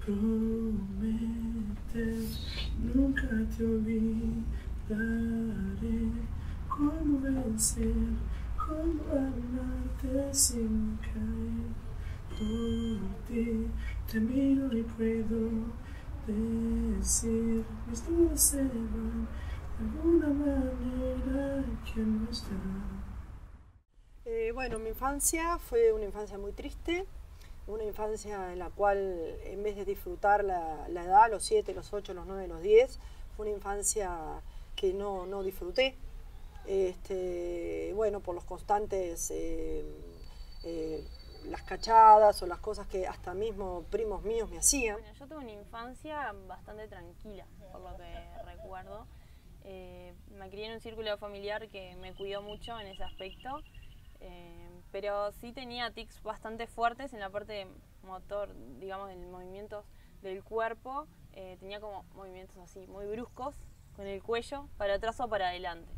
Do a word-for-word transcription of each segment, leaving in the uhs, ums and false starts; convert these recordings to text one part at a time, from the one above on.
Prometes, nunca te olvidaré. Cómo vencer, cómo amarte sin caer. Por ti te miro y puedo decir mis dudas se van de alguna manera que no está. Eh, bueno, mi infancia fue una infancia muy triste, una infancia en la cual en vez de disfrutar la, la edad, los siete, los ocho, los nueve, los diez, fue una infancia que no, no disfruté. Este, bueno, por los constantes, eh, eh, las cachadas o las cosas que hasta mismo primos míos me hacían. Bueno, yo tuve una infancia bastante tranquila, por lo que recuerdo. Eh, me crié en un círculo familiar que me cuidó mucho en ese aspecto. Eh, pero sí tenía tics bastante fuertes en la parte motor, digamos, en movimientos del cuerpo. Eh, tenía como movimientos así, muy bruscos, con el cuello para atrás o para adelante.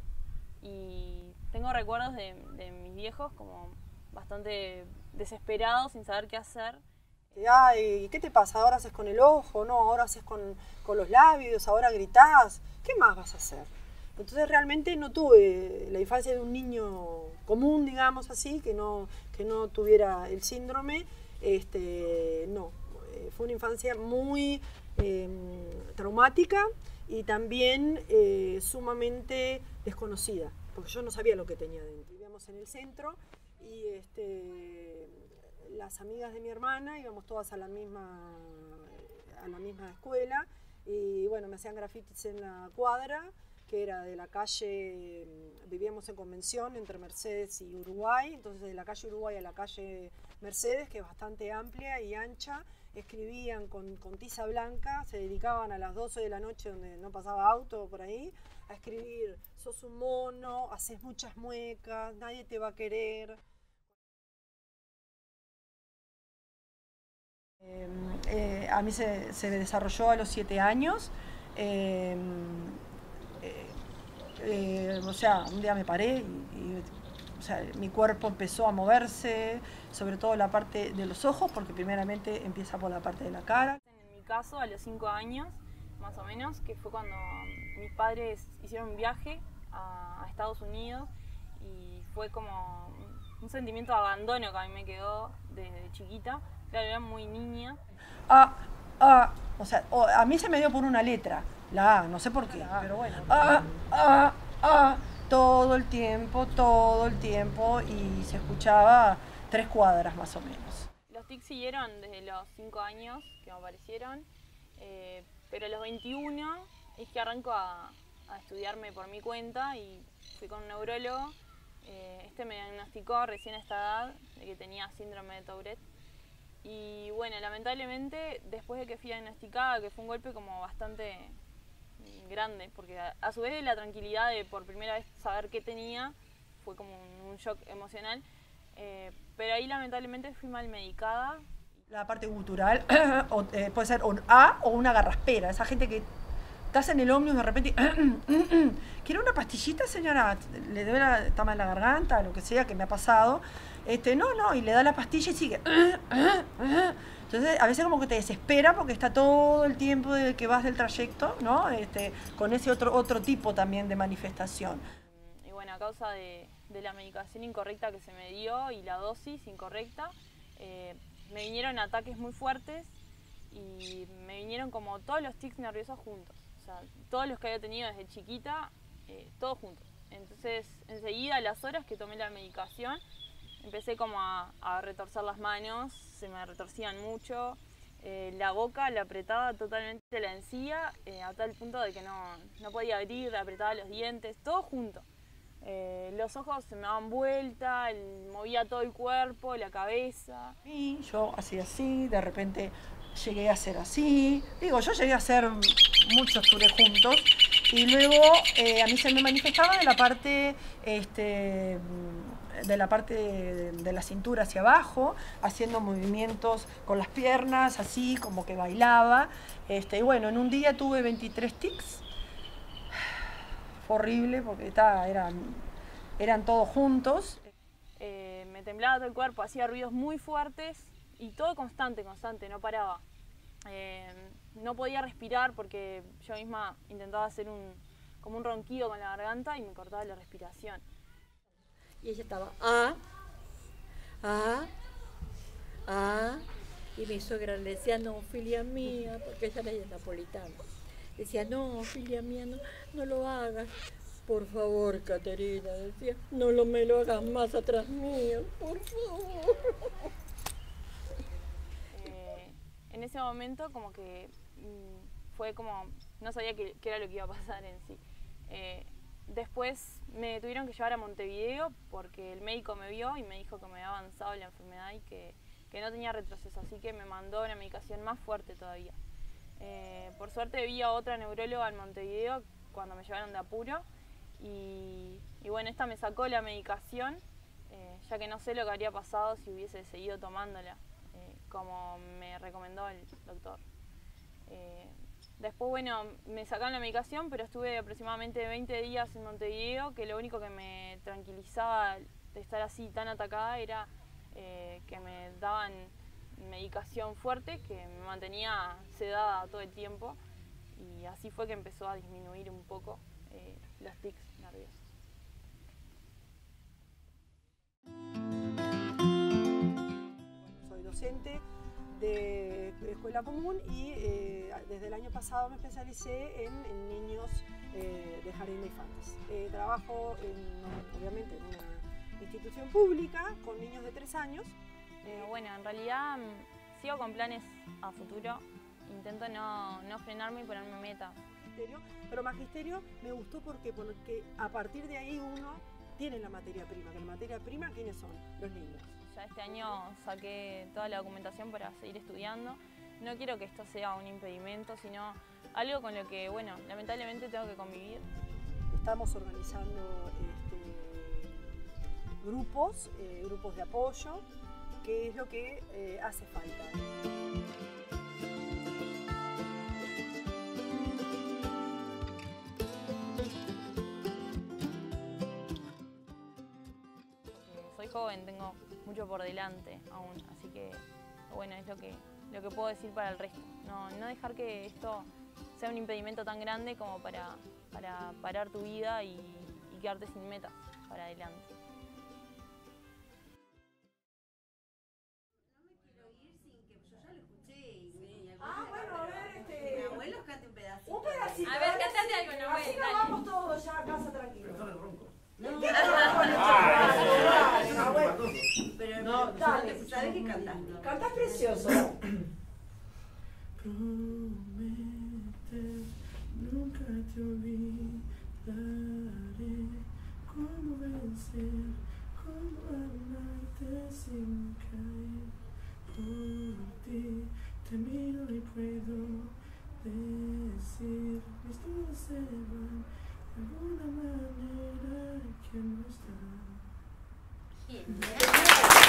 Y tengo recuerdos de, de mis viejos como bastante desesperados, sin saber qué hacer. Ay, ¿qué te pasa? Ahora haces con el ojo, no, ahora haces con, con los labios, ahora gritás. ¿Qué más vas a hacer? Entonces realmente no tuve la infancia de un niño común, digamos así, que no, que no tuviera el síndrome. Este, no, fue una infancia muy eh, traumática y también eh, sumamente desconocida, porque yo no sabía lo que tenía dentro. Vivíamos en el centro y este, las amigas de mi hermana íbamos todas a la misma, a la misma escuela y bueno, me hacían grafitis en la cuadra, que era de la calle, vivíamos en Convención entre Mercedes y Uruguay, entonces de la calle Uruguay a la calle Mercedes, que es bastante amplia y ancha, escribían con, con tiza blanca, se dedicaban a las doce de la noche, donde no pasaba auto por ahí, a escribir: sos un mono, haces muchas muecas, nadie te va a querer. Eh, eh, a mí se, se desarrolló a los siete años. Eh, eh, eh, o sea, un día me paré y, y o sea, mi cuerpo empezó a moverse, sobre todo la parte de los ojos, porque primeramente empieza por la parte de la cara. En mi caso, a los cinco años, más o menos, que fue cuando mis padres hicieron un viaje a, a Estados Unidos y fue como un sentimiento de abandono que a mí me quedó desde chiquita. Claro, era muy niña. Ah, ah, o sea, oh, a mí se me dio por una letra, la A, no sé por qué, pero bueno. Ah, ah, ah, todo el tiempo, todo el tiempo, y se escuchaba tres cuadras más o menos. Los tics siguieron desde los cinco años que me aparecieron, eh, pero a los veintiuno es que arranco a, a estudiarme por mi cuenta y fui con un neurólogo. Eh, este me diagnosticó recién a esta edad de que tenía síndrome de Tourette. Y bueno, lamentablemente, después de que fui diagnosticada, que fue un golpe como bastante grande, porque a, a su vez de la tranquilidad de por primera vez saber qué tenía, fue como un, un shock emocional, eh, pero ahí lamentablemente fui mal medicada. La parte gutural o, eh, puede ser un A o una garraspera, esa gente que estás en el ómnibus de repente, ¿quiere una pastillita, señora? ¿Le duele la, está mal la garganta, lo que sea, que me ha pasado? Este, no, no, y le da la pastilla y sigue. Entonces, a veces como que te desespera porque está todo el tiempo de que vas del trayecto, ¿no? Este, con ese otro, otro tipo también de manifestación. Y bueno, a causa de, de la medicación incorrecta que se me dio y la dosis incorrecta, eh, me vinieron ataques muy fuertes y me vinieron como todos los tics nerviosos juntos. O sea, todos los que había tenido desde chiquita, eh, todos juntos. Entonces, enseguida, a las horas que tomé la medicación, empecé como a, a retorcer las manos, se me retorcían mucho, eh, la boca la apretaba totalmente la encía, eh, a tal punto de que no, no podía abrir, apretaba los dientes, todo junto. Eh, los ojos se me daban vuelta, el, movía todo el cuerpo, la cabeza. Y yo hacía así, de repente llegué a hacer así. Digo, yo llegué a hacer muchos tours juntos y luego eh, a mí se me manifestaba de la parte, este, de la parte de, de la cintura hacia abajo, haciendo movimientos con las piernas, así como que bailaba. Este, y bueno, en un día tuve veintitrés tics. Fue horrible porque está, eran, eran todos juntos. Eh, me temblaba todo el cuerpo, hacía ruidos muy fuertes y todo constante, constante, no paraba. Eh, no podía respirar porque yo misma intentaba hacer un, como un ronquido con la garganta y me cortaba la respiración. Y ella estaba, ah, ah, ah, y mi suegra le decía, no, filia mía, porque ella era napolitana. Decía, no, filia mía, no, no lo hagas. Por favor, Caterina, decía, no lo me lo hagas más atrás mío, por favor. Eh, en ese momento como que mmm, fue como, no sabía qué, qué era lo que iba a pasar en sí. Eh, después me tuvieron que llevar a Montevideo porque el médico me vio y me dijo que me había avanzado la enfermedad y que, que no tenía retroceso, así que me mandó una medicación más fuerte todavía. Eh, por suerte vi a otra neuróloga en Montevideo cuando me llevaron de apuro y, y bueno, esta me sacó la medicación, eh, ya que no sé lo que habría pasado si hubiese seguido tomándola, eh, como me recomendó el doctor. Eh, después, bueno, me sacaron la medicación, pero estuve aproximadamente veinte días en Montevideo, que lo único que me tranquilizaba de estar así tan atacada era eh, que me daban medicación fuerte que me mantenía sedada todo el tiempo y así fue que empezó a disminuir un poco eh, los tics nerviosos. Soy docente de escuela común y eh, desde el año pasado me especialicé en, en niños eh, de jardín de infantes. Eh, trabajo en, obviamente en una institución pública con niños de tres años. Eh, bueno, en realidad sigo con planes a futuro, intento no, no frenarme y ponerme meta. Pero magisterio me gustó porque, porque a partir de ahí uno tiene la materia prima, que la materia prima, ¿quiénes son? Los niños. Ya este año saqué toda la documentación para seguir estudiando. No quiero que esto sea un impedimento, sino algo con lo que, bueno, lamentablemente tengo que convivir. Estamos organizando este, grupos, eh, grupos de apoyo, que es lo que eh, hace falta. Eh, soy joven, tengo mucho por delante aún, así que bueno, es lo que, lo que puedo decir para el resto. No, no dejar que esto sea un impedimento tan grande como para, para parar tu vida y, y quedarte sin metas para adelante. Ah, bueno, a ver, este... Mi abuelo canta un pedacito. Un pedacito. A ver, cantate algo, no Así nos vamos todos ya a casa tranquilos. Pero el ronco. No, no, Pero no, no, dale. ¿sabes qué cantaste? Cantas precioso. Prometer, nunca te olvidaré. Cómo vencer, cómo amarte sin caer. Por ti te miro y puedo decir mis dudas se van de alguna manera que no están. Genial.